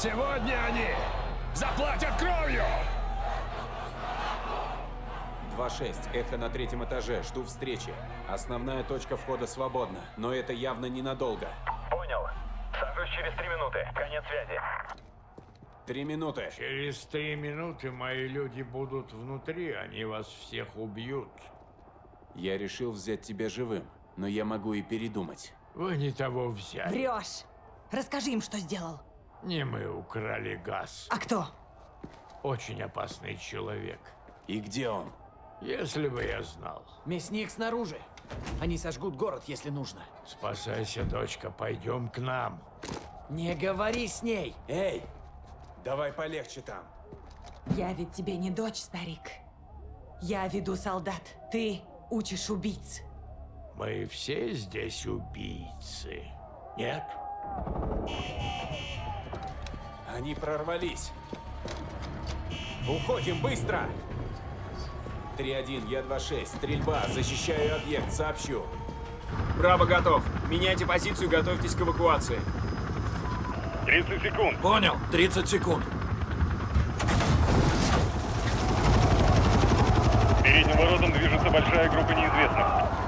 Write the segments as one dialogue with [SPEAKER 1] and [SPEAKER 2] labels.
[SPEAKER 1] Сегодня они заплатят кровью!
[SPEAKER 2] 2-6, эхо на 3-м этаже, жду встречи. Основная точка входа свободна, но это явно ненадолго.
[SPEAKER 3] Понял. Сажусь через 3 минуты. Конец связи.
[SPEAKER 2] 3 минуты.
[SPEAKER 4] Через 3 минуты мои люди будут внутри, они вас всех убьют.
[SPEAKER 2] Я решил взять тебя живым, но я могу и передумать.
[SPEAKER 4] Вы не того взяли.
[SPEAKER 5] Врешь. Расскажи им, что сделал.
[SPEAKER 4] Не мы украли газ.
[SPEAKER 5] А кто?
[SPEAKER 4] Очень опасный человек.
[SPEAKER 2] И где он?
[SPEAKER 4] Если бы я знал.
[SPEAKER 6] Мясник снаружи. Они сожгут город, если нужно.
[SPEAKER 4] Спасайся, дочка, пойдем к нам.
[SPEAKER 6] Не говори с ней.
[SPEAKER 2] Эй, давай полегче там.
[SPEAKER 5] Я ведь тебе не дочь, старик. Я веду солдат. Ты учишь убийц.
[SPEAKER 4] Мы все здесь убийцы. Нет?
[SPEAKER 2] Они прорвались. Уходим быстро! 3-1, я 2-6. Стрельба, защищаю объект, сообщу.
[SPEAKER 7] Браво, готов. Меняйте позицию, готовьтесь к эвакуации.
[SPEAKER 3] 30 секунд.
[SPEAKER 6] Понял. 30 секунд.
[SPEAKER 3] К передним воротам движется большая группа неизвестных.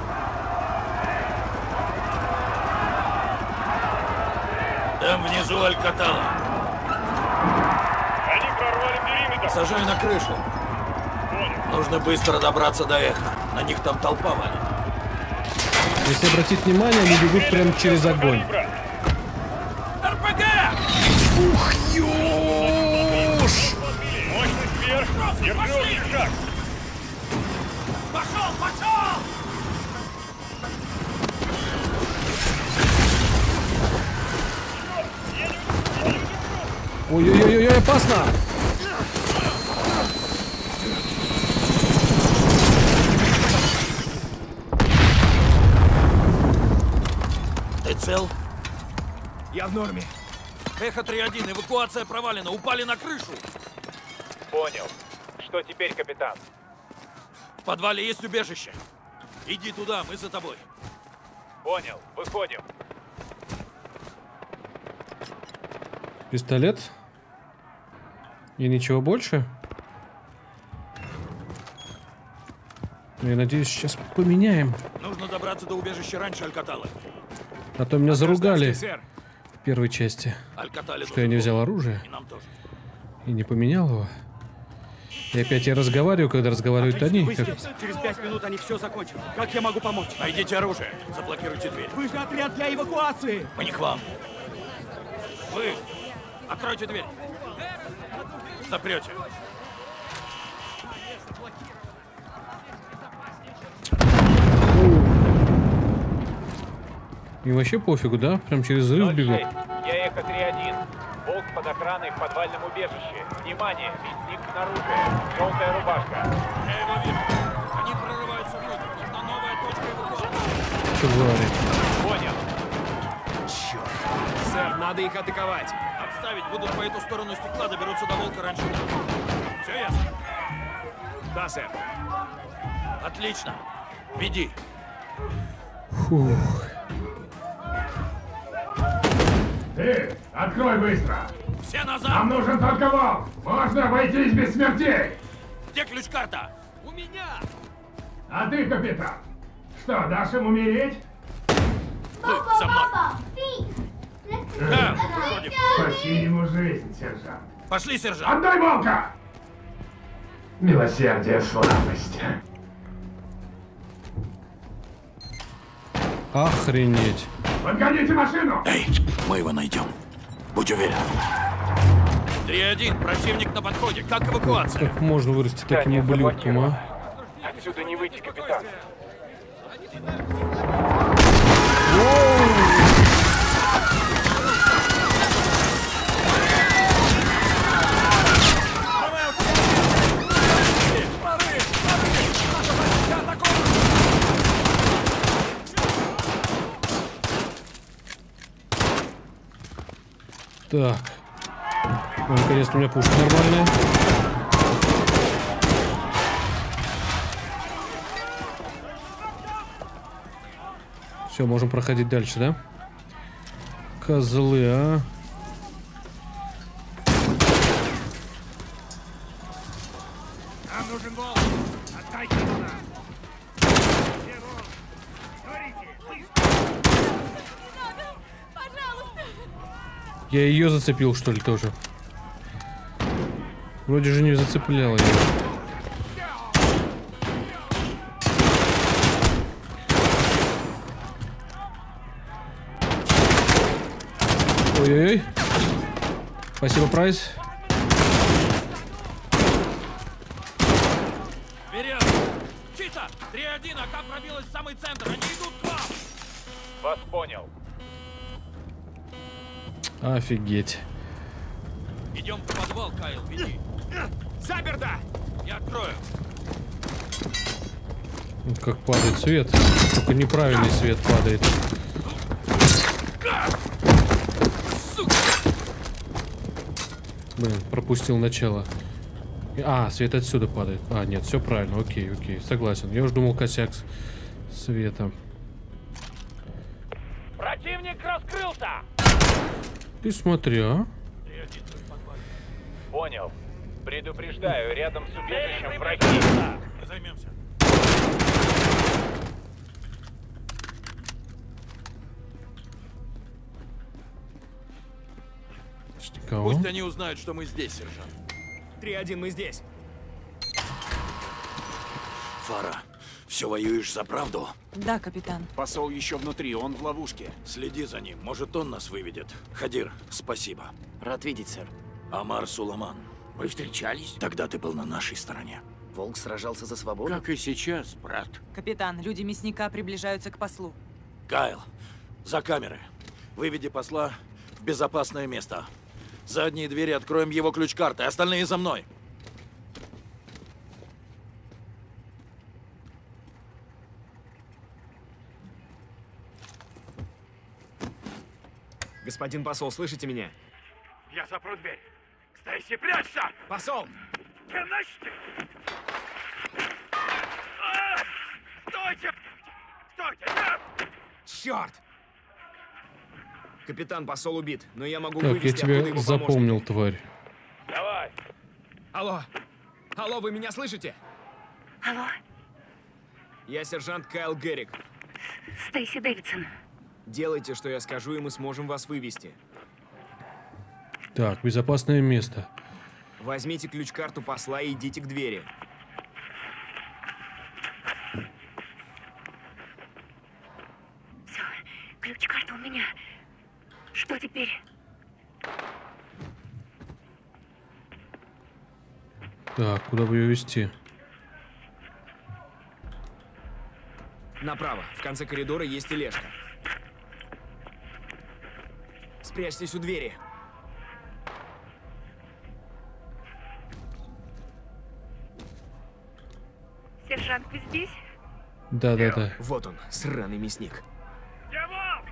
[SPEAKER 6] Там внизу Алькатала.
[SPEAKER 3] Они прорвали периметр.
[SPEAKER 6] Сажай на крышу. Нужно быстро добраться до Эха. На них там толпа валит.
[SPEAKER 8] Если обратить внимание, они бегут прямо через огонь.
[SPEAKER 6] РПГ!
[SPEAKER 8] Ух, ёж!
[SPEAKER 3] Мощность вверх. Держи шаг.
[SPEAKER 6] Пошел, пошел!
[SPEAKER 8] Ой-ой-ой, опасно!
[SPEAKER 6] Ты цел?
[SPEAKER 7] Я в норме.
[SPEAKER 6] Эхо 3-1, эвакуация провалена, упали на крышу.
[SPEAKER 3] Понял. Что теперь, капитан?
[SPEAKER 6] В подвале есть убежище. Иди туда, мы за тобой.
[SPEAKER 3] Понял. Выходим.
[SPEAKER 8] Пистолет? И ничего больше? Я надеюсь, сейчас поменяем.
[SPEAKER 6] Нужно добраться до убежища раньше Алькаталы.
[SPEAKER 8] А то меня заругали
[SPEAKER 7] Сэр.
[SPEAKER 8] в первой части,
[SPEAKER 6] Алькатале
[SPEAKER 8] что я не взял оружие
[SPEAKER 6] и нам тоже.
[SPEAKER 8] и не поменял его. И опять я разговариваю, когда разговаривают они. Как...
[SPEAKER 7] Через 5 минут они все закончат. Как я могу помочь?
[SPEAKER 6] Найдите оружие, заблокируйте дверь.
[SPEAKER 7] Вы же отряд для эвакуации.
[SPEAKER 6] Мы не к вам. Вы откройте дверь. Запрете.
[SPEAKER 8] И вообще пофигу, да? Прям через взрыв бегут.
[SPEAKER 3] Я Эхо 3-1. Волк под охраной в подвальном убежище. Внимание, мясник снаружи. Желтая рубашка.
[SPEAKER 6] Я его вижу. Они прорываются внутрь. Нужна новая точка эвакуации.
[SPEAKER 8] Твари.
[SPEAKER 3] Понял.
[SPEAKER 7] Черт. Сэр, надо их атаковать.
[SPEAKER 6] Отставить. Будут по эту сторону стекла, доберутся до волка раньше. Все ясно?
[SPEAKER 7] Да, сэр.
[SPEAKER 6] Отлично. Веди.
[SPEAKER 8] Фух.
[SPEAKER 1] Ты, открой быстро!
[SPEAKER 6] Все назад!
[SPEAKER 1] Нам нужен только волк! Можно обойтись без смертей!
[SPEAKER 6] Где ключ-карта? У меня!
[SPEAKER 1] А ты, капитан, что, дашь им умереть?
[SPEAKER 6] Вы за мной! Да, выходим.
[SPEAKER 1] Спаси ему жизнь, сержант.
[SPEAKER 6] Пошли, сержант!
[SPEAKER 1] Отдай волка! Милосердие, слабость.
[SPEAKER 8] Охренеть.
[SPEAKER 1] Подгоните машину!
[SPEAKER 6] Эй, мы его найдем. Будь уверен. 3-1, противник на подходе. Как эвакуация?
[SPEAKER 8] Как можно вырасти таким ублюдком, а?
[SPEAKER 3] Отсюда не выйти, капитан.
[SPEAKER 8] Так. Ну, наконец-то у меня пушка нормальная. Все, можем проходить дальше, да? Козлы, а?
[SPEAKER 1] Нам нужен волк. Отдайте его нам. Где волк? Говорите,
[SPEAKER 8] Я ее зацепил, что ли, тоже? Вроде же не зацепляла ее. Ой-ой-ой. Спасибо, Прайс.
[SPEAKER 6] Вперед! Чита! 3-1, АК пробилась в самый центр. Они идут к вам!
[SPEAKER 3] Вас понял.
[SPEAKER 8] Офигеть.
[SPEAKER 6] Идем в подвал, Кайл, веди.
[SPEAKER 7] Заперто!
[SPEAKER 6] Я открою.
[SPEAKER 8] Вот как падает свет. Только неправильный свет падает. Блин, пропустил начало. А, свет отсюда падает. А, нет, все правильно. Окей, окей, согласен. Я уже думал, косяк света.
[SPEAKER 3] Противник раскрылся!
[SPEAKER 8] Ты смотри, а?
[SPEAKER 3] Понял. Предупреждаю, рядом с убежищем враги.
[SPEAKER 6] Мы займемся.
[SPEAKER 8] Кого?
[SPEAKER 6] Пусть они узнают, что мы здесь, сержант.
[SPEAKER 7] 3-1, мы здесь.
[SPEAKER 6] Фара, все воюешь за правду?
[SPEAKER 5] Да, капитан.
[SPEAKER 2] Посол еще внутри, он в ловушке.
[SPEAKER 6] Следи за ним, может, он нас выведет. Хадир, спасибо.
[SPEAKER 9] Рад видеть, сэр.
[SPEAKER 6] Амар Суламан,
[SPEAKER 9] Вы встречались?
[SPEAKER 6] тогда ты был на нашей стороне.
[SPEAKER 9] Волк сражался за свободу?
[SPEAKER 6] Как и сейчас, брат.
[SPEAKER 5] Капитан, люди мясника приближаются к послу.
[SPEAKER 6] Кайл, за камеры. Выведи посла в безопасное место. Задние двери откроем его ключ-картой, остальные за мной.
[SPEAKER 7] Господин посол, слышите меня?
[SPEAKER 1] Я запру дверь. Стейси, прячься!
[SPEAKER 7] Посол!
[SPEAKER 1] Канашки! Стойте! Стойте! Нет!
[SPEAKER 7] Черт! Капитан, посол убит, но я могу
[SPEAKER 8] Так, я
[SPEAKER 7] вывести оттуда
[SPEAKER 8] тебя
[SPEAKER 7] его
[SPEAKER 8] запомнил,
[SPEAKER 7] помощника.
[SPEAKER 8] тварь.
[SPEAKER 3] Давай.
[SPEAKER 7] Алло! Алло, вы меня слышите?
[SPEAKER 10] Алло,
[SPEAKER 7] Я сержант Кайл Геррик.
[SPEAKER 10] Стейси Дэвидсон.
[SPEAKER 7] Делайте, что я скажу, и мы сможем вас вывести.
[SPEAKER 8] Так, безопасное место.
[SPEAKER 7] Возьмите ключ-карту посла и идите к двери.
[SPEAKER 10] Все, ключ-карта у меня. Что теперь?
[SPEAKER 8] Так, куда бы ее вести?
[SPEAKER 7] Направо. В конце коридора есть тележка. Спрячьтесь у двери.
[SPEAKER 10] Сержант, вы здесь?
[SPEAKER 8] Да-да-да.
[SPEAKER 7] Вот он, сраный мясник.
[SPEAKER 1] Где волк?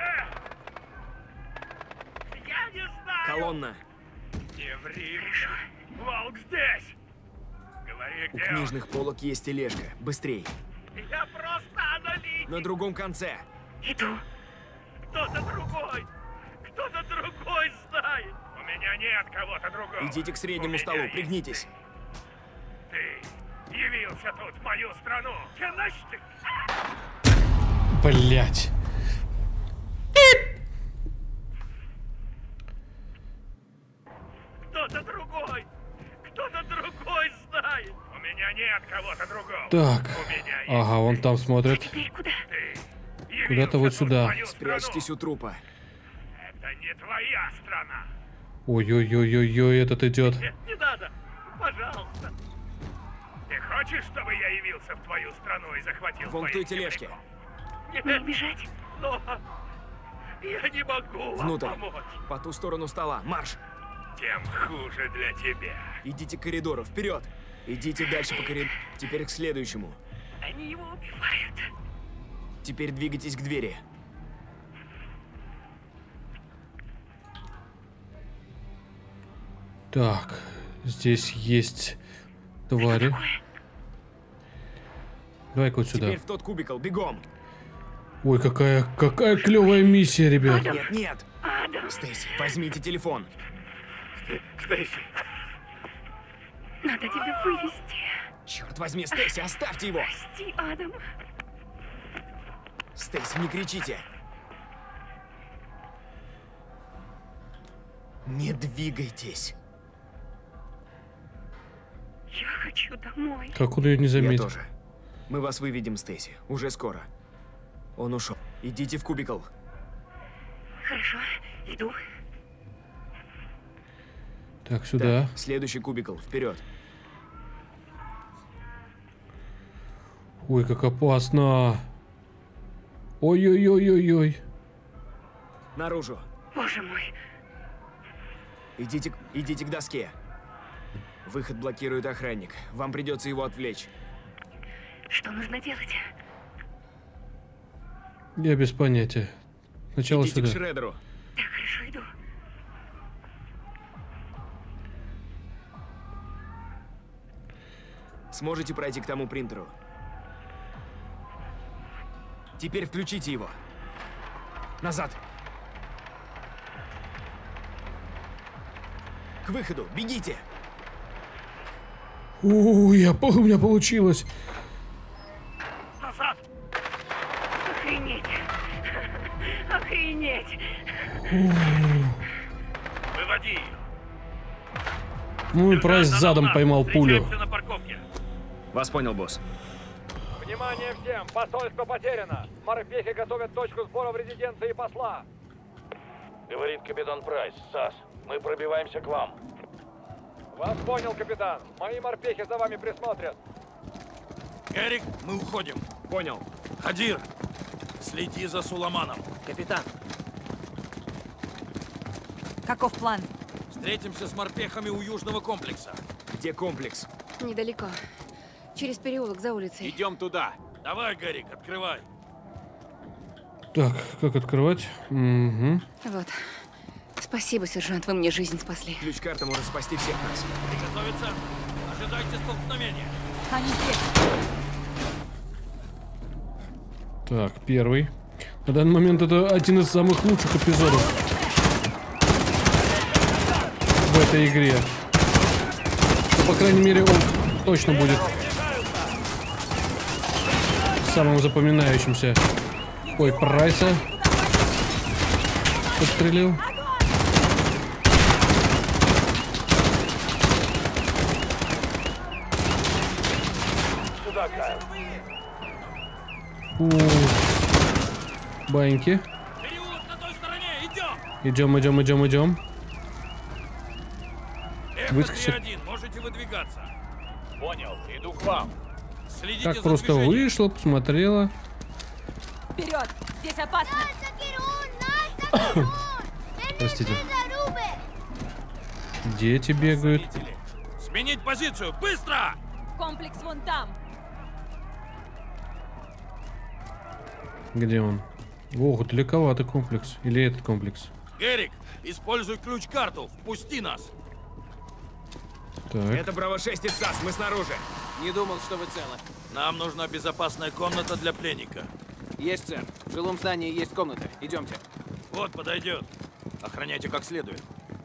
[SPEAKER 1] Я не знаю!
[SPEAKER 7] Колонна.
[SPEAKER 1] Не ври! Волк здесь! Говори,
[SPEAKER 7] У
[SPEAKER 1] где он?
[SPEAKER 7] книжных полок есть тележка. Быстрей.
[SPEAKER 1] Я просто аналитик!
[SPEAKER 7] На другом конце.
[SPEAKER 10] Иду.
[SPEAKER 1] Кто-то другой! Кто-то другой знает! У меня нет кого-то другого!
[SPEAKER 7] Идите к среднему
[SPEAKER 1] У меня
[SPEAKER 7] столу,
[SPEAKER 1] есть
[SPEAKER 7] пригнитесь.
[SPEAKER 1] Ты явился тут в мою страну! Канашки!
[SPEAKER 8] Блять.
[SPEAKER 1] Кто-то другой! Кто-то другой знает! У меня нет кого-то другого!
[SPEAKER 8] Так.
[SPEAKER 1] У меня есть
[SPEAKER 8] Ага, он там смотрит.
[SPEAKER 10] Теперь куда?
[SPEAKER 1] ты!
[SPEAKER 8] Куда-то
[SPEAKER 1] Явился
[SPEAKER 8] вот
[SPEAKER 1] тут
[SPEAKER 8] сюда.
[SPEAKER 1] в мою
[SPEAKER 7] Спрячьтесь
[SPEAKER 1] страну.
[SPEAKER 7] у трупа.
[SPEAKER 1] Это не твоя страна!
[SPEAKER 8] Ой-ой-ой-ой-ой, этот идет.
[SPEAKER 1] Нет, не надо! Пожалуйста! Ты хочешь, чтобы я явился в твою страну и захватил
[SPEAKER 7] Вон в той
[SPEAKER 1] твоих
[SPEAKER 7] тележке.
[SPEAKER 1] земляков?
[SPEAKER 10] Мне
[SPEAKER 1] Нет,
[SPEAKER 10] убежать?
[SPEAKER 1] но я не могу вам
[SPEAKER 7] Внутрь.
[SPEAKER 1] помочь.
[SPEAKER 7] По ту сторону стола. Марш.
[SPEAKER 1] Тем хуже для тебя.
[SPEAKER 7] Идите к коридору. Вперед. Идите дальше по коридору. Теперь к следующему.
[SPEAKER 10] Они его убивают.
[SPEAKER 7] Теперь двигайтесь к двери.
[SPEAKER 8] Так, здесь есть твари. Давай-ка вот сюда.
[SPEAKER 7] Теперь в тот кубикл. Бегом.
[SPEAKER 8] Ой, какая клевая миссия, ребят.
[SPEAKER 7] Нет, нет. Стейси, возьмите телефон.
[SPEAKER 1] Стейси,
[SPEAKER 10] Надо тебя вывести.
[SPEAKER 7] Черт возьми, Стейси, оставьте его!
[SPEAKER 10] Прости, Адам.
[SPEAKER 7] Стейси, не кричите! Не двигайтесь.
[SPEAKER 10] Я хочу домой.
[SPEAKER 8] Как он ее не
[SPEAKER 7] Я
[SPEAKER 8] заметил?
[SPEAKER 7] тоже. Мы вас выведем, Стейси. Уже скоро. Он ушел. Идите в кубикл.
[SPEAKER 10] Хорошо, иду.
[SPEAKER 8] Так, сюда.
[SPEAKER 7] Следующий кубикл. Вперед.
[SPEAKER 8] Ой, как опасно. Ой-ой-ой-ой-ой.
[SPEAKER 7] Наружу.
[SPEAKER 10] Боже мой.
[SPEAKER 7] Идите к доске. Выход блокирует охранник. Вам придется его отвлечь.
[SPEAKER 10] Что нужно делать?
[SPEAKER 8] Я без понятия. Сначала
[SPEAKER 7] Идите
[SPEAKER 8] сюда.
[SPEAKER 7] к Шредеру.
[SPEAKER 10] Так, хорошо, иду.
[SPEAKER 7] Сможете пройти к тому принтеру? Теперь включите его. Назад. К выходу. Бегите.
[SPEAKER 8] У меня получилось.
[SPEAKER 1] Назад!
[SPEAKER 10] Охренеть. Охренеть.
[SPEAKER 1] Выводи ее.
[SPEAKER 8] Ну и Прайс задом поймал пулю.
[SPEAKER 1] Встречаемся на парковке.
[SPEAKER 7] Вас понял, босс.
[SPEAKER 3] Внимание всем! Посольство потеряно! Морпехи готовят точку сбора в резиденции посла.
[SPEAKER 6] Говорит капитан Прайс. САС, мы пробиваемся к вам.
[SPEAKER 3] Вас понял, капитан. Мои морпехи за вами присмотрят.
[SPEAKER 6] Эрик, мы уходим.
[SPEAKER 7] Понял.
[SPEAKER 6] Хадир, следи за Суламаном.
[SPEAKER 9] Капитан,
[SPEAKER 5] Каков план?
[SPEAKER 6] Встретимся с морпехами у южного комплекса.
[SPEAKER 7] Где комплекс?
[SPEAKER 10] Недалеко. Через переулок за улицей.
[SPEAKER 2] Идем туда.
[SPEAKER 6] Давай, Гарик, открывай.
[SPEAKER 8] Так, как открывать? Угу.
[SPEAKER 10] Вот. Спасибо, сержант, вы мне жизнь спасли.
[SPEAKER 7] Ключ-карта может спасти всех нас.
[SPEAKER 6] Приготовиться. Ожидайте столкновения.
[SPEAKER 5] Они здесь.
[SPEAKER 8] Так, первый. На данный момент это один из самых лучших эпизодов в этой игре. Ну, по крайней мере, он точно будет самым запоминающимся. Ой, Прайса подстрелил.
[SPEAKER 3] Сюда, Кайл.
[SPEAKER 8] Баньки.
[SPEAKER 6] Переулок на той стороне, идем.
[SPEAKER 8] Идем.
[SPEAKER 6] Эхо 3-1, можете выдвигаться.
[SPEAKER 3] Понял, иду к вам.
[SPEAKER 6] Следите
[SPEAKER 8] Так
[SPEAKER 6] за
[SPEAKER 8] просто
[SPEAKER 6] движением.
[SPEAKER 8] вышла, посмотрела.
[SPEAKER 5] Вперед! Здесь опасно!
[SPEAKER 8] Простите. Дети бегают.
[SPEAKER 6] Зрители, сменить позицию, быстро!
[SPEAKER 5] Комплекс вон там!
[SPEAKER 8] Где он? Ох, далековато комплекс. Или этот комплекс?
[SPEAKER 6] Эрик, используй ключ-карту, впусти нас.
[SPEAKER 8] Так.
[SPEAKER 7] Это Браво-6 из САС, мы снаружи.
[SPEAKER 9] не думал, что вы целы.
[SPEAKER 6] Нам нужна безопасная комната для пленника.
[SPEAKER 9] Есть, сэр. В жилом здании есть комната. Идемте.
[SPEAKER 6] Вот, подойдет. Охраняйте как следует.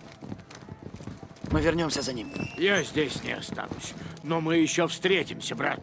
[SPEAKER 9] Мы вернемся за ним.
[SPEAKER 1] Я здесь не останусь. Но мы еще встретимся, брат.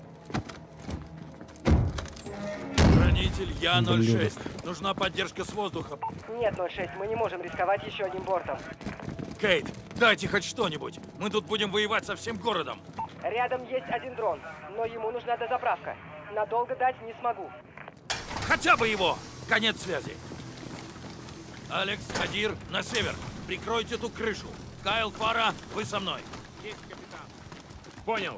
[SPEAKER 6] Хранитель Я-06.
[SPEAKER 8] Ублюдок.
[SPEAKER 6] Нужна поддержка с воздуха.
[SPEAKER 11] Нет, 06, мы не можем рисковать еще одним бортом.
[SPEAKER 6] Кейт, дайте хоть что-нибудь. Мы тут будем воевать со всем городом.
[SPEAKER 11] Рядом есть один дрон, но ему нужна дозаправка. Надолго дать не смогу.
[SPEAKER 6] Хотя бы его! Конец связи. Алекс, Хадир, на север. Прикройте ту крышу. Кайл, Фара, вы со мной.
[SPEAKER 1] Есть, капитан.
[SPEAKER 7] Понял.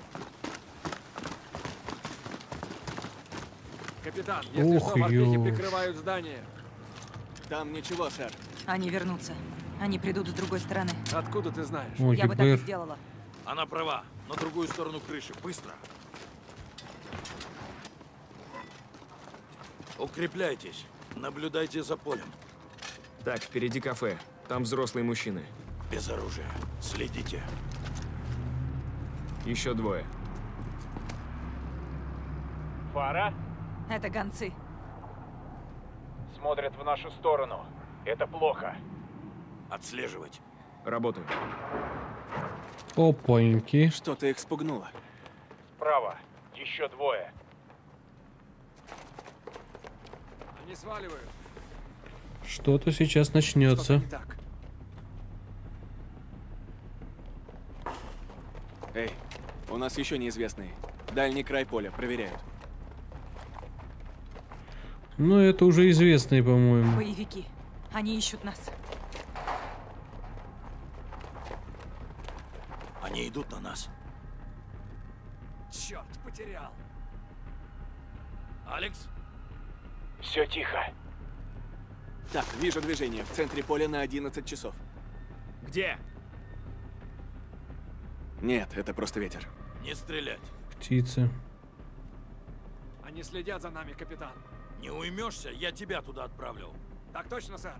[SPEAKER 9] Капитан,
[SPEAKER 8] Ух, ё.
[SPEAKER 9] прикрывают здание. Там ничего, сэр.
[SPEAKER 5] Они вернутся. Они придут с другой стороны.
[SPEAKER 9] Откуда ты знаешь?
[SPEAKER 8] Ой,
[SPEAKER 5] Я бы так и
[SPEAKER 8] ГБР.
[SPEAKER 5] сделала.
[SPEAKER 6] Она права. На другую сторону крыши. Быстро. Укрепляйтесь. Наблюдайте за полем.
[SPEAKER 7] Так, впереди кафе. Там взрослые мужчины.
[SPEAKER 6] Без оружия. Следите.
[SPEAKER 7] Еще двое.
[SPEAKER 3] Фара
[SPEAKER 5] Это гонцы.
[SPEAKER 3] смотрят в нашу сторону. Это плохо.
[SPEAKER 6] Отслеживать.
[SPEAKER 7] Работаю.
[SPEAKER 8] Опаньки.
[SPEAKER 7] Что-то их спугнуло.
[SPEAKER 3] Справа. Еще двое.
[SPEAKER 9] Они сваливают.
[SPEAKER 8] Что-то сейчас начнется.
[SPEAKER 9] Не так.
[SPEAKER 7] Эй, у нас еще неизвестные. Дальний край поля, проверяют.
[SPEAKER 8] Ну, это уже известные, по-моему.
[SPEAKER 5] Боевики. Они ищут нас.
[SPEAKER 6] Они идут на нас.
[SPEAKER 9] Черт, потерял.
[SPEAKER 6] Алекс?
[SPEAKER 3] Все тихо.
[SPEAKER 7] Так, вижу движение в центре поля на 11 часов.
[SPEAKER 9] Где?
[SPEAKER 7] Нет, это просто ветер.
[SPEAKER 6] Не стрелять.
[SPEAKER 8] Птицы.
[SPEAKER 9] Они следят за нами, капитан.
[SPEAKER 6] Не уймешься, я тебя туда отправлю.
[SPEAKER 9] Так точно, сэр.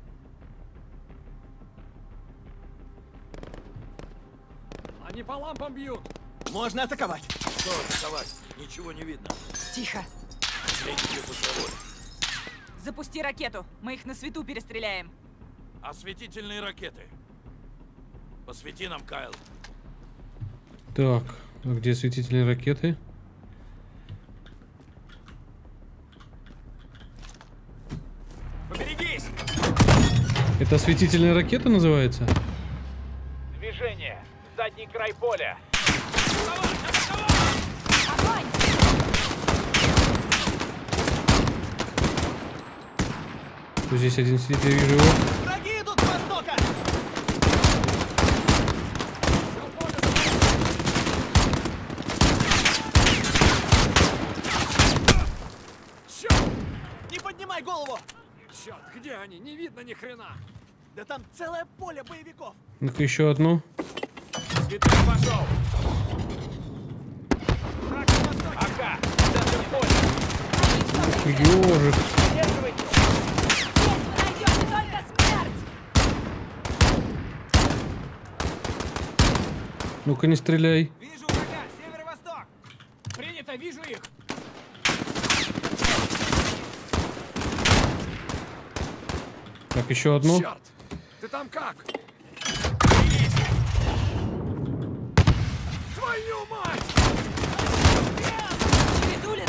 [SPEAKER 9] Они по лампам бьют.
[SPEAKER 7] Можно атаковать.
[SPEAKER 6] Что атаковать? Ничего не видно.
[SPEAKER 5] Тихо.
[SPEAKER 6] Следите за собой.
[SPEAKER 5] Запусти ракету. Мы их на свету перестреляем.
[SPEAKER 6] Осветительные ракеты. Посвети нам, Кайл.
[SPEAKER 8] Так, а где осветительные ракеты?
[SPEAKER 9] Поберегись!
[SPEAKER 8] Это осветительная ракета называется?
[SPEAKER 3] Движение. Задний край поля.
[SPEAKER 8] Здесь один сидит, я вижу его.
[SPEAKER 9] Враги идут с востока! Черт! Не поднимай голову! Черт, где они? Не видно ни хрена! Да там целое поле боевиков!
[SPEAKER 8] Ну-ка еще одну.
[SPEAKER 9] Светлый пошел!
[SPEAKER 3] Ага, центр поля.
[SPEAKER 8] Ёжик.
[SPEAKER 3] Удерживайте.
[SPEAKER 8] Ну-ка не стреляй.
[SPEAKER 9] Вижу врага! Северо-восток! Принято, вижу их!
[SPEAKER 8] Так, еще одну.
[SPEAKER 9] Черт! Ты там как? Твою мать!
[SPEAKER 5] Через улицу.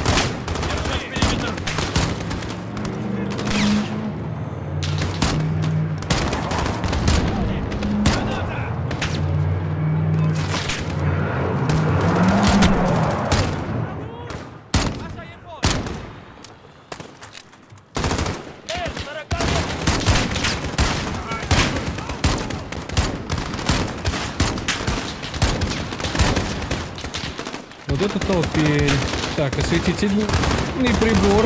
[SPEAKER 8] Вот это толпень. Так, осветительный прибор.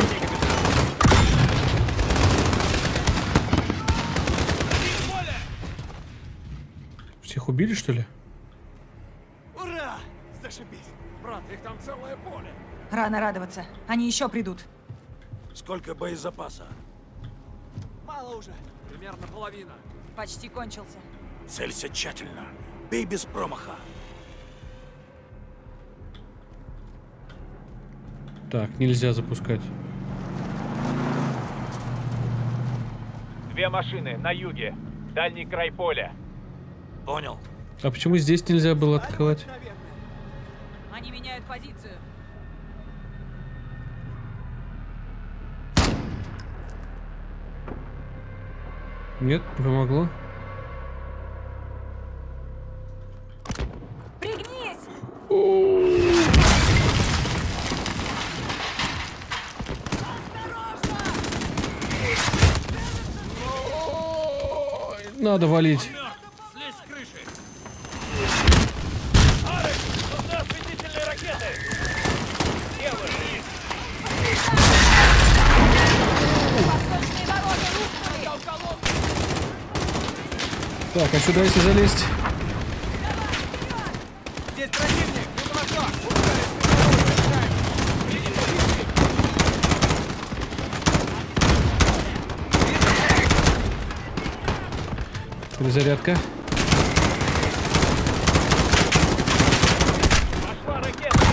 [SPEAKER 8] Всех убили, что ли?
[SPEAKER 9] Ура! Зашибись! Брат, их там целое поле!
[SPEAKER 5] Рано радоваться. Они еще придут.
[SPEAKER 6] Сколько боезапаса?
[SPEAKER 9] Мало уже. Примерно половина.
[SPEAKER 5] Почти кончился.
[SPEAKER 6] Целься тщательно. Бей без промаха.
[SPEAKER 8] Так, нельзя запускать.
[SPEAKER 3] Две машины на юге. Дальний край поля.
[SPEAKER 6] Понял.
[SPEAKER 8] А почему здесь нельзя было атаковать?
[SPEAKER 5] Они меняют позицию.
[SPEAKER 8] Нет, не помогло.
[SPEAKER 5] Пригнись!
[SPEAKER 8] Надо валить.
[SPEAKER 6] Слезь с крыши.
[SPEAKER 3] Алекс, нужны осветительные ракеты. Левый.
[SPEAKER 5] Восточные ворота рухнули!
[SPEAKER 8] Так, а сюда если залезть?
[SPEAKER 9] Здесь противник! Юго-восток!
[SPEAKER 8] Перезарядка.
[SPEAKER 3] Пошла ракета.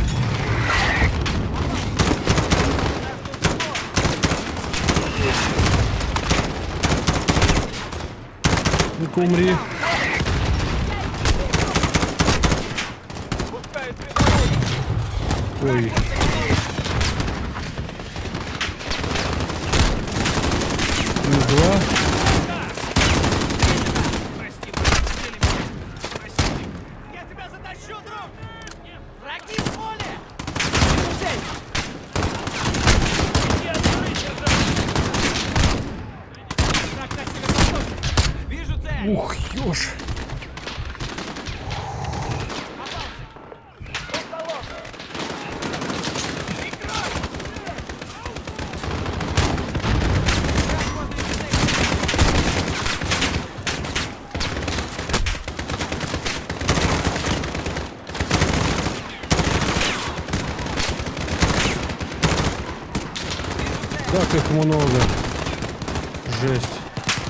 [SPEAKER 8] Ну-ка умри. Ой. Плюс 2.
[SPEAKER 9] Я тебя затащу, друг! Враги в поле! Враг на северо-востоке! Вижу цель!
[SPEAKER 8] Ух, ёж. Так их много. Жесть.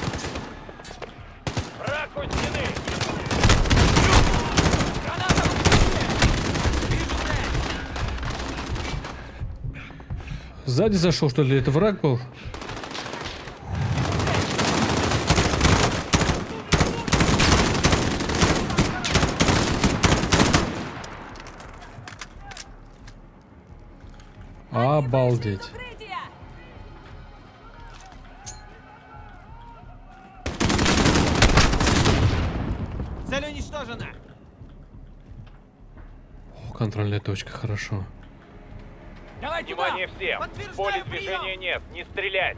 [SPEAKER 3] Враг у стены!
[SPEAKER 8] Сзади зашел, что ли? Это враг был? Обалдеть.
[SPEAKER 9] Цель уничтожена!
[SPEAKER 8] О, контрольная точка, хорошо.
[SPEAKER 9] Давай туда!
[SPEAKER 3] Внимание всем! В поле движения нет, не стрелять!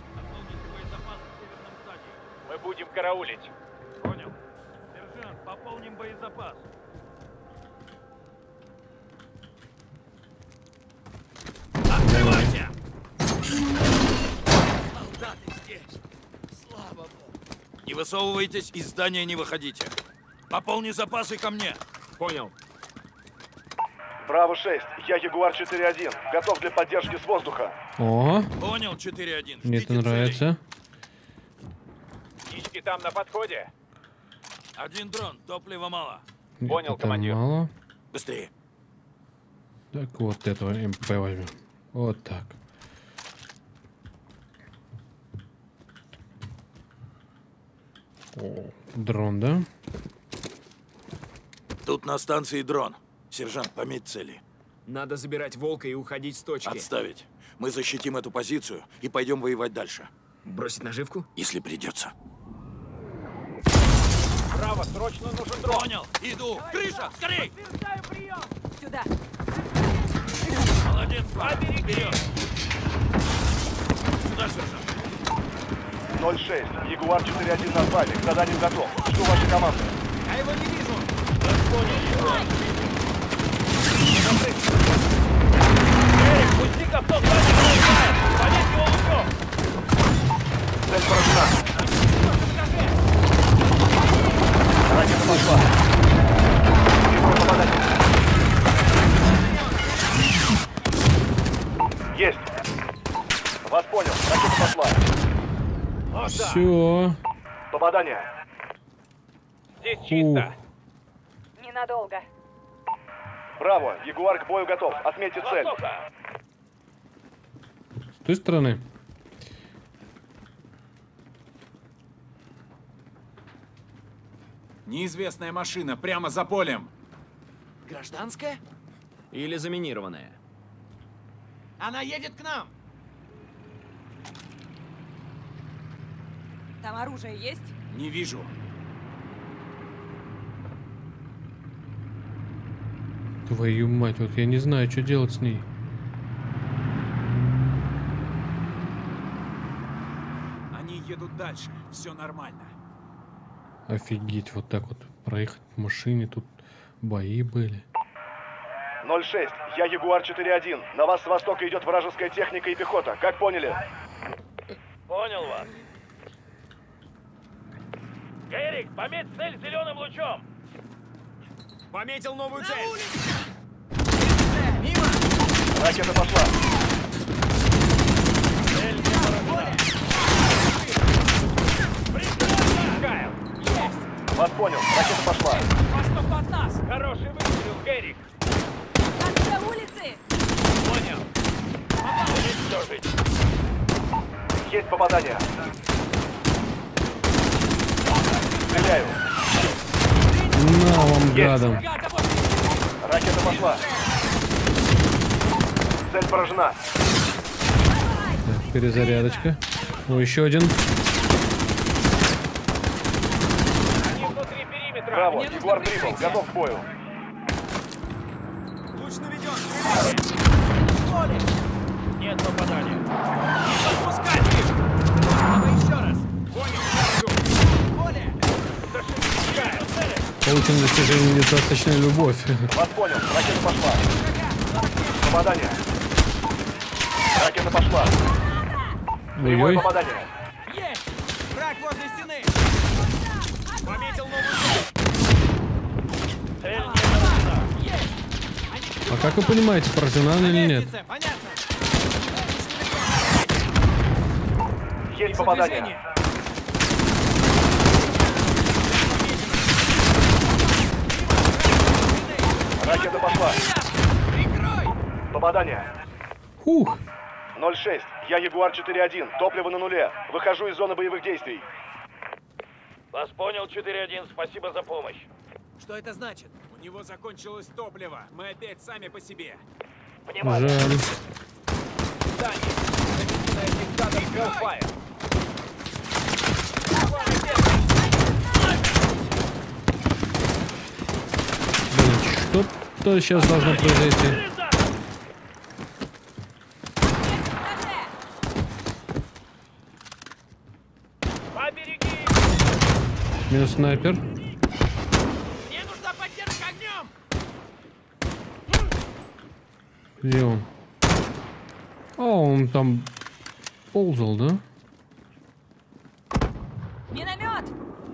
[SPEAKER 3] Мы будем караулить.
[SPEAKER 1] Понял. Сержант, пополним боезапас.
[SPEAKER 6] Открывайте!
[SPEAKER 9] Солдаты здесь! Слава богу!
[SPEAKER 6] Не высовывайтесь, из здания не выходите. Пополни запасы ко мне.
[SPEAKER 7] Понял.
[SPEAKER 12] Браво-6, я Ягуар-4-1. Готов для поддержки с воздуха.
[SPEAKER 8] О,
[SPEAKER 6] Понял, 4-1.
[SPEAKER 8] мне это нравится.
[SPEAKER 3] Птички там на подходе.
[SPEAKER 6] Один дрон, топлива мало.
[SPEAKER 3] Понял,
[SPEAKER 8] Это
[SPEAKER 3] командир.
[SPEAKER 8] мало.
[SPEAKER 6] Быстрее.
[SPEAKER 8] Так, вот этого МП возьмем. Вот так. О, дрон, да?
[SPEAKER 6] Тут на станции дрон. Сержант, пометь цели.
[SPEAKER 7] Надо забирать волка и уходить с точки.
[SPEAKER 6] Отставить. Мы защитим эту позицию и пойдем воевать дальше.
[SPEAKER 7] Бросить наживку?
[SPEAKER 6] Если придется.
[SPEAKER 3] Браво, срочно нужен дрон.
[SPEAKER 6] Понял. Иду. Крыша, скорей!
[SPEAKER 5] Сюда.
[SPEAKER 6] Молодец, вперед! Сюда, сержант.
[SPEAKER 12] 06, Ягуар-4-1 назвали. К заданию готов. Жду вашей команды.
[SPEAKER 9] Я его не вижу!
[SPEAKER 3] Эрик, пусти капот, повесь его лучом.
[SPEAKER 12] Цель поражена. Ракета пошла. Вижу попадание. Есть. Вас понял. Ракета пошла.
[SPEAKER 8] Все.
[SPEAKER 12] Попадание.
[SPEAKER 3] Здесь чисто.
[SPEAKER 11] Ненадолго.
[SPEAKER 12] Браво. Ягуар к бою готов. Отметьте цель.
[SPEAKER 3] Востока.
[SPEAKER 8] С той стороны.
[SPEAKER 2] Неизвестная машина прямо за полем.
[SPEAKER 9] Гражданская?
[SPEAKER 7] Или заминированная?
[SPEAKER 9] Она едет к нам!
[SPEAKER 5] Там оружие есть?
[SPEAKER 2] Не вижу.
[SPEAKER 8] Твою мать, вот я не знаю, что делать с ней.
[SPEAKER 2] Они едут дальше. Все нормально.
[SPEAKER 8] Офигеть, вот так вот проехать в машине, тут бои были.
[SPEAKER 12] 06, я Ягуар-4-1. На вас с востока идет вражеская техника и пехота. Как поняли?
[SPEAKER 3] Понял вас. Эрик, пометь цель зеленым лучом.
[SPEAKER 7] Пометил новую цель.
[SPEAKER 9] Мимо!
[SPEAKER 12] Ракета пошла.
[SPEAKER 3] Цель не поражена. Прикрываю. Есть.
[SPEAKER 12] Вас понял. Ракета пошла.
[SPEAKER 9] Восток от нас!
[SPEAKER 3] Хороший выстрел, Эрик.
[SPEAKER 5] Конце улицы!
[SPEAKER 3] Понял. Уничтожить.
[SPEAKER 12] Есть попадание. Стреляю.
[SPEAKER 8] На вам, гадом.
[SPEAKER 12] Ракета пошла. Цель поражена.
[SPEAKER 8] Так, перезарядочка. О, еще один.
[SPEAKER 3] Они внутри периметра.
[SPEAKER 12] Браво, Ягуар прибыл. Готов к бою.
[SPEAKER 9] Луч наведен. Поле.
[SPEAKER 3] Нет попадания.
[SPEAKER 9] Не подпускать их. Надо еще раз. Понял, сразу. Поле.
[SPEAKER 8] Получено достижение недостаточная любовь.
[SPEAKER 12] Вас понял. Ракета пошла. Попадание. Ракета пошла. Прямое
[SPEAKER 8] Ой-ой.
[SPEAKER 12] попадание.
[SPEAKER 9] Есть. Враг возле стены. Пометил новую цель.
[SPEAKER 3] Цель не поражена.
[SPEAKER 9] Есть.
[SPEAKER 8] А как вы понимаете, поражена она или нет?
[SPEAKER 9] Лестница, понятно.
[SPEAKER 12] Есть попадание. Ракета пошла.
[SPEAKER 9] Прикрой.
[SPEAKER 12] Попадание.
[SPEAKER 8] Ух!
[SPEAKER 12] 0-6. Я Ягуар 4-1. Топливо на нуле. Выхожу из зоны боевых действий.
[SPEAKER 3] Вас понял, 4-1. Спасибо за помощь.
[SPEAKER 9] Что это значит? У него закончилось топливо. Мы опять сами по себе.
[SPEAKER 3] Внимание.
[SPEAKER 8] Жаль.
[SPEAKER 3] Здание. Замеченная диктатор Hellfire.
[SPEAKER 8] Блин, что-то сейчас должно произойти.
[SPEAKER 3] Побереги!
[SPEAKER 8] Минус снайпер.
[SPEAKER 9] Мне нужна поддержка огнем.
[SPEAKER 8] Где он? О, он там ползал, да?
[SPEAKER 5] Миномет!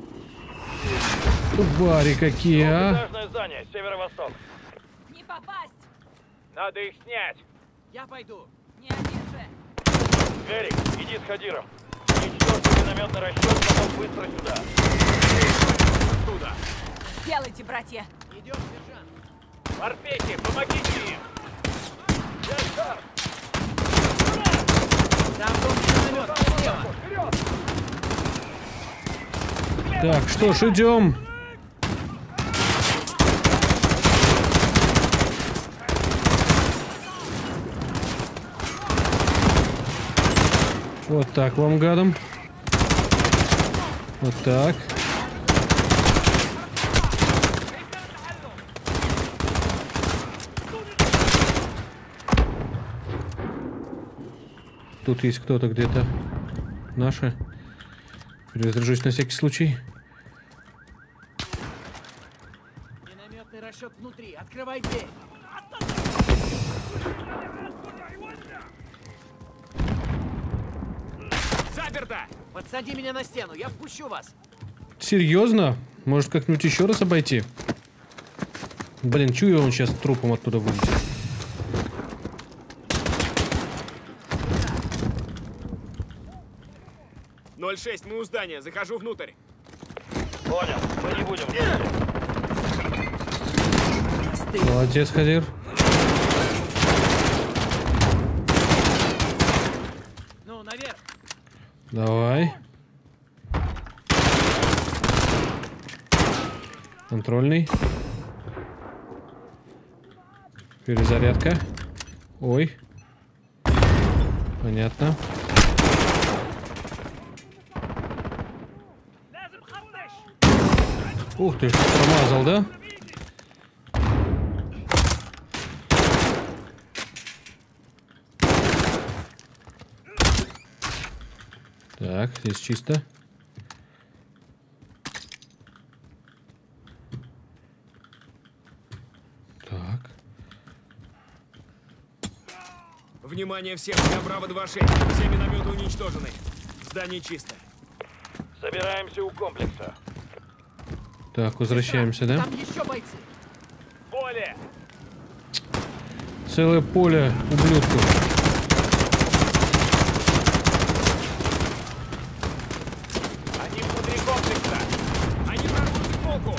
[SPEAKER 8] Твари какие, а?
[SPEAKER 3] Этажное здание, северо-восток.
[SPEAKER 5] Не попасть!
[SPEAKER 3] Надо их снять.
[SPEAKER 9] Я пойду.
[SPEAKER 5] Не один же!
[SPEAKER 3] Эрик, иди с Хадиром. Уничтожьте минометный расчет, потом быстро сюда.
[SPEAKER 9] Оттуда.
[SPEAKER 5] Сделайте, братья!
[SPEAKER 9] Идем, сержант.
[SPEAKER 3] Морпехи, помогите им! Яшар!
[SPEAKER 9] Там был миномет. Слева.
[SPEAKER 8] Так, что ж, идем. Вот так вам, гадом. Вот так. Тут есть кто-то где-то. Наши. Перезаряжусь на всякий случай.
[SPEAKER 9] Минометный расчет внутри. Открывай дверь. Заперто! Подсади меня на стену, я впущу вас.
[SPEAKER 8] Серьезно? Может, как-нибудь еще раз обойти? Блин, чую, он сейчас трупом оттуда вылетит.
[SPEAKER 7] «06, мы у здания. Захожу внутрь».
[SPEAKER 3] Понял, мы не будем.
[SPEAKER 8] Молодец, Хадир.
[SPEAKER 9] Ну, наверх.
[SPEAKER 8] Давай. Контрольный. Перезарядка. Ой. Понятно. Ух ты, промазал, да? Так, здесь чисто. Так.
[SPEAKER 7] Внимание всем, я Браво 2-6. Все минометы уничтожены. Здание чисто.
[SPEAKER 3] Собираемся у комплекса.
[SPEAKER 8] Так, возвращаемся, да?
[SPEAKER 9] Там еще бойцы.
[SPEAKER 3] Поле!
[SPEAKER 8] Целое поле ублюдков.
[SPEAKER 3] Они внутри комплекса.
[SPEAKER 7] Они прорвутся сбоку.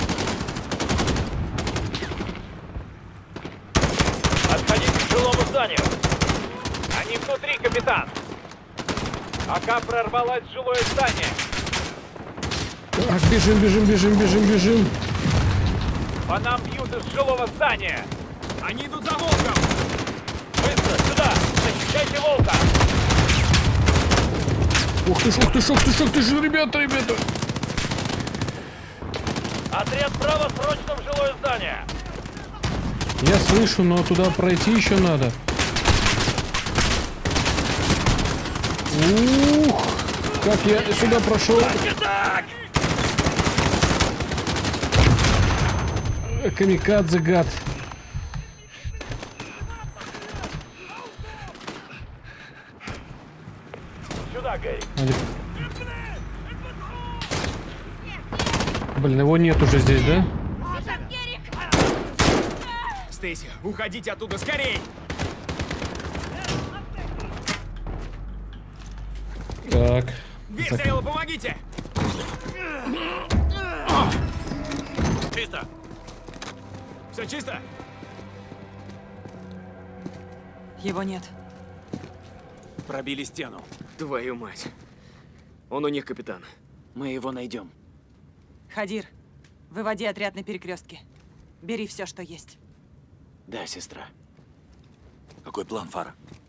[SPEAKER 3] Отходите к жилому зданию. Они внутри, капитан. АК прорвалась в жилое здание.
[SPEAKER 8] Так, бежим, бежим, бежим, бежим, бежим.
[SPEAKER 3] По нам бьют из жилого здания.
[SPEAKER 7] Они идут за волком.
[SPEAKER 3] Быстро, защищайте волка!
[SPEAKER 8] Ух ты ж, ух ты ж, ух ты ж, ух ты ж, ребята, ребята!
[SPEAKER 3] Отряд право, срочно в жилое здание!
[SPEAKER 8] Я слышу, но туда пройти еще надо. Ух! Как я сюда прошел? Камикадзе, гад.
[SPEAKER 3] Сюда, Гэри.
[SPEAKER 8] Блин, его нет уже здесь, да?
[SPEAKER 7] Стейси, уходите оттуда скорей!
[SPEAKER 8] Так.
[SPEAKER 7] Дверь зарела, помогите!
[SPEAKER 6] Чисто.
[SPEAKER 7] Все чисто?
[SPEAKER 5] Его нет.
[SPEAKER 6] Пробили стену.
[SPEAKER 7] Твою мать. Он у них, капитан.
[SPEAKER 6] Мы его найдем.
[SPEAKER 5] Хадир, выводи отряд на перекрестке. Бери все, что есть.
[SPEAKER 6] Да, сестра. Какой план, Фара?